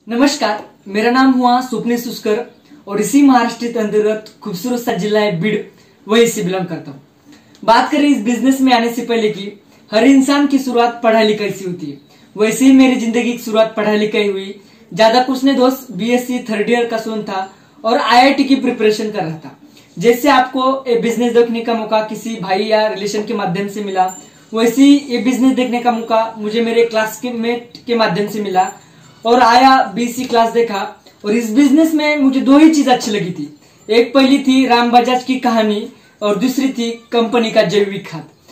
नमस्कार, मेरा नाम हुआ स्वप्नील सुस्कर और इसी महाराष्ट्र के अंतर्गत खूबसूरत सा जिला है बीड़, वहीं से बिलोंग करता हूँ। बात करें इस बिजनेस में आने से पहले की, हर इंसान की शुरुआत पढ़ाई लिखाई से होती है। वैसे ही मेरी जिंदगी की शुरुआत पढ़ाई लिखाई हुई। ज्यादा कुछ नहीं दोस्त, बीएससी थर्ड ईयर का स्टूडेंट था और आईआईटी की प्रिपरेशन कर रहा था। जैसे आपको ये बिजनेस देखने का मौका किसी भाई या रिलेशन के माध्यम से मिला, वैसे ही ये बिजनेस देखने का मौका मुझे मेरे क्लासमेट के माध्यम से मिला और आया बीसी क्लास देखा। और इस बिजनेस में मुझे दो ही चीज अच्छी लगी थी। एक पहली थी राम बजाज की कहानी और दूसरी थी कंपनी का जैविक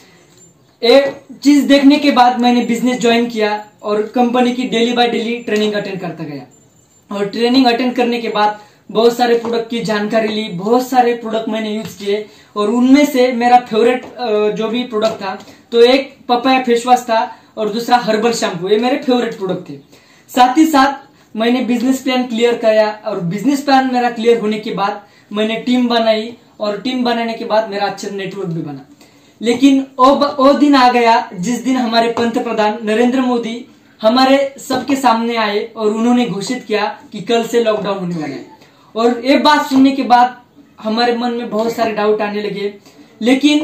खाद। एक चीज देखने के बाद मैंने बिजनेस ज्वाइन किया और कंपनी की daily by daily training attend करता गया। और ट्रेनिंग अटेंड करने के बाद बहुत सारे प्रोडक्ट की जानकारी ली, बहुत सारे प्रोडक्ट मैंने यूज किए और उनमें से मेरा फेवरेट जो भी प्रोडक्ट था, तो एक पपाया फेस वॉश था और दूसरा हर्बल शैम्पू। ये मेरे फेवरेट प्रोडक्ट थे। साथ ही साथ मैंने बिजनेस प्लान क्लियर किया और बिजनेस प्लान मेरा क्लियर होने के बाद मैंने टीम बनाई और टीम बनाने के बाद मेरा अच्छा नेटवर्क भी बना। लेकिन वो दिन आ गया जिस दिन हमारे पंतप्रधान नरेंद्र मोदी हमारे सबके सामने आए और उन्होंने घोषित किया कि कल से लॉकडाउन होने वाला है। और ये बात सुनने के बाद हमारे मन में बहुत सारे डाउट आने लगे। लेकिन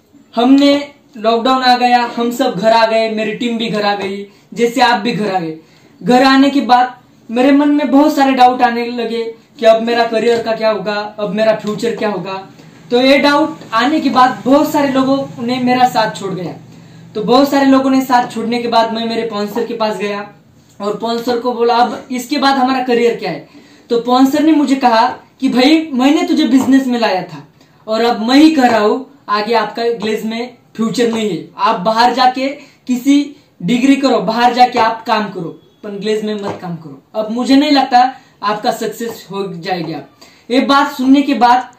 हमने लॉकडाउन आ गया, हम सब घर आ गए, मेरी टीम भी घर आ गई, जैसे आप भी घर आ गए। घर आने के बाद मेरे मन में बहुत सारे डाउट आने लगे कि अब मेरा करियर का क्या होगा, अब मेरा फ्यूचर क्या होगा। तो ये डाउट आने के बाद बहुत सारे लोगों ने मेरा साथ छोड़ गया। तो बहुत सारे लोगों ने साथ छोड़ने के बाद मैं मेरे स्पॉन्सर के पास गया और स्पॉन्सर को बोला अब इसके बाद हमारा करियर क्या है। तो स्पॉन्सर ने मुझे कहा कि भाई मैंने तुझे बिजनेस में लाया था और अब मैं ही कह रहा हूं, आगे आपका ग्लेज में फ्यूचर नहीं है। आप बाहर जाके किसी डिग्री करो, बाहर जाके आप काम करो, पर ग्लेज में मत काम करो। अब मुझे नहीं लगता आपका सक्सेस हो जाएगा। ये बात सुनने के बाद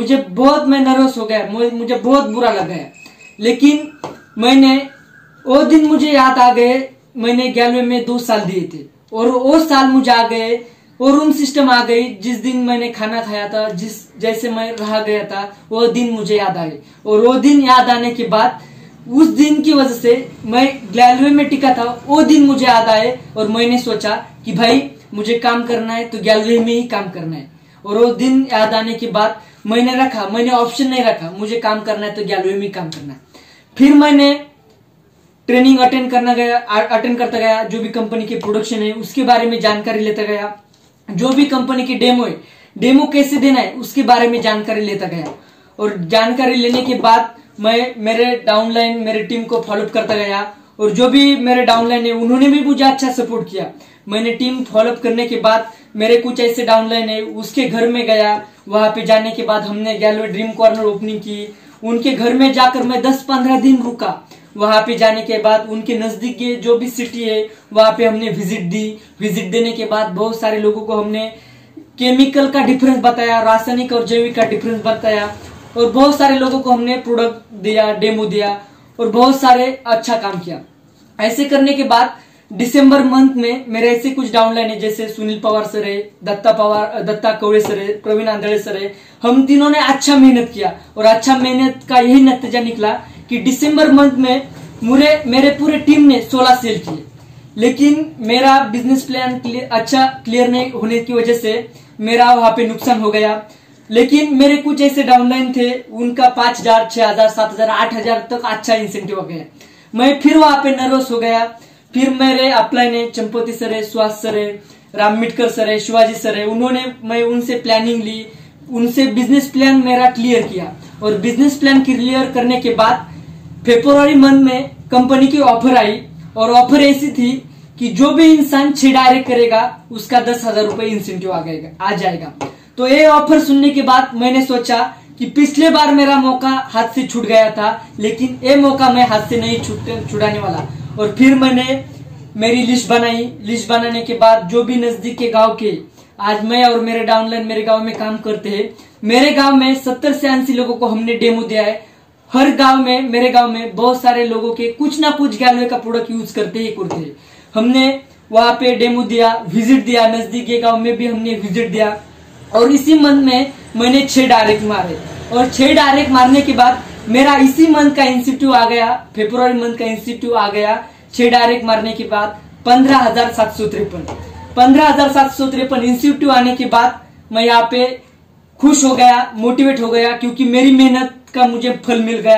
मैं नर्वस हो गया, मुझे बहुत बुरा लगा है। लेकिन मैंने वो दिन मुझे याद आ गए, मैंने 11वीं में 2 साल दिए थे और वो साल मुझे आ गए और उन सिस्टम आ गई। जिस दिन मैंने खाना खाया था, जैसे मैं रह गया था, वो दिन मुझे याद आए। और वो दिन याद आने के बाद उस दिन की वजह से मैं 11वीं में टिका था, वो दिन मुझे याद आए और मैंने सोचा कि भाई मुझे काम करना है तो 11वीं में ही काम करना है। और वो दिन याद आने के बाद मैंने ऑप्शन नहीं रखा, मुझे काम करना है तो 11वीं में काम करना है। फिर मैंने ट्रेनिंग अटेंड करता गया। जो भी कंपनी की प्रोडक्शन है उसके बारे में जानकारी लेता गया। जो भी कंपनी की डेमो है, डेमो कैसे देना है उसके बारे में जानकारी लेता गया। और जानकारी लेने के बाद मैं मेरे डाउनलाइन मेरे टीम को फॉलोअप करता गया और जो भी मेरे डाउनलाइन है उन्होंने भी मुझे अच्छा सपोर्ट किया। मैंने टीम फॉलोअप करने के बाद मेरे कुछ ऐसे डाउनलाइन है उसके घर में गया। वहां पे जाने के बाद हमने 11वीं ड्रीम कॉर्नर ओपनिंग की। उनके घर में जाकर मैं 10-15 दिन रुका। वहां पे जाने के बाद उनके नजदीक के जो भी सिटी है वहां पे हमने विजिट दी। विजिट देने के बाद बहुत सारे लोगों को हमने केमिकल का डिफरेंस बताया, रासायनिक और जैविक का डिफरेंस बताया और बहुत सारे लोगों को हमने प्रोडक्ट दिया, डेमो दिया और बहुत सारे अच्छा काम किया। ऐसे करने के बाद दिसंबर मंथ में मेरे ऐसे कुछ डाउनलाइन है, जैसे सुनील पवार सर है, दत्ता कवड़े सर है, प्रवीण आंधळे सर है। हम तीनों ने अच्छा मेहनत किया और अच्छा मेहनत का यही नतीजा निकला कि दिसंबर मंथ में मेरे पूरे टीम ने 16 सेल किए। लेकिन मेरा बिजनेस प्लान क्लियर नहीं होने की वजह से मेरा वहां पे नुकसान हो गया। लेकिन मेरे कुछ ऐसे डाउनलाइन थे, उनका 5,000, 6,000, 7,000, 8,000 तक अच्छा इंसेंटिव हो गया। मैं फिर वहां पे नर्वस हो गया। फिर मेरे अपलाइन है, चंपति सर है, सुहास सर है, राम मिटकर सर है, शिवाजी सर है, मैं उनसे प्लानिंग ली, उनसे बिजनेस प्लान मेरा क्लियर किया। और बिजनेस प्लान क्लियर करने के बाद फरवरी मंथ में कंपनी की ऑफर आई और ऑफर ऐसी थी कि जो भी इंसान 6 डायरेक्ट करेगा उसका 10,000 रुपए इंसेंटिव आ जाएगा। तो ये ऑफर सुनने के बाद मैंने सोचा कि पिछले बार मेरा मौका हाथ से छूट गया था, लेकिन ये मौका मैं हाथ से नहीं छुड़ाने वाला। और फिर मैंने मेरी लिस्ट बनाई। लिस्ट बनाने के बाद जो भी नजदीक के गांव के, आज मैं और मेरे डाउनलाइन मेरे गांव में काम करते हैं, मेरे गांव में 70 से 80 लोगों को हमने डेमो दिया है। हर गांव में, मेरे गांव में बहुत सारे लोगों के कुछ ना कुछ 11वीं का प्रोडक्ट यूज करते ही करते हैं। हमने वहां पे डेमो दिया, विजिट दिया, नजदीक के गांव में भी हमने विजिट दिया। और इसी मंथ में मैंने 6 डायरेक्ट मारे और 6 डायरेक्ट मारने के बाद मेरा इसी मंथ का इंस्टीट्यूट आ गया, फरवरी मंथ का इंस्टीट्यूट आ गया। 6 डायरेक्ट मारने के बाद 15,753 15,753 इंस्टीट्यूट आने के बाद मैं यहाँ पे खुश हो गया, मोटिवेट हो गया, क्योंकि मेरी मेहनत का मुझे फल मिल गया।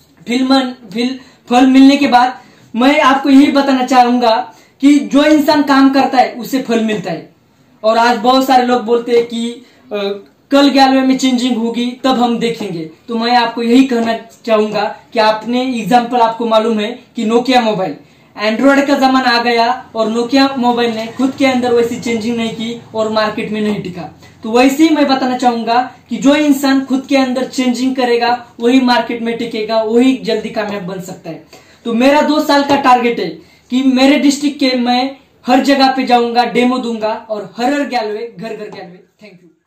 फल मिलने के बाद मैं आपको यही बताना चाहूंगा कि जो इंसान काम करता है उसे फल मिलता है। और आज बहुत सारे लोग बोलते हैं कि कल 11वें में चेंजिंग होगी तब हम देखेंगे। तो मैं आपको यही कहना चाहूंगा कि आपने एग्जाम्पल आपको मालूम है कि नोकिया मोबाइल, एंड्रॉयड का जमाना आ गया और नोकिया मोबाइल ने खुद के अंदर वैसी चेंजिंग नहीं की और मार्केट में नहीं टिका। तो वैसे ही मैं बताना चाहूंगा कि जो इंसान खुद के अंदर चेंजिंग करेगा वही मार्केट में टिकेगा, वही जल्दी कामयाब बन सकता है। तो मेरा 2 साल का टारगेट है कि मेरे डिस्ट्रिक्ट के मैं हर जगह पे जाऊंगा, डेमो दूंगा और हर गैलवे घर घर गैलवे। Thank you.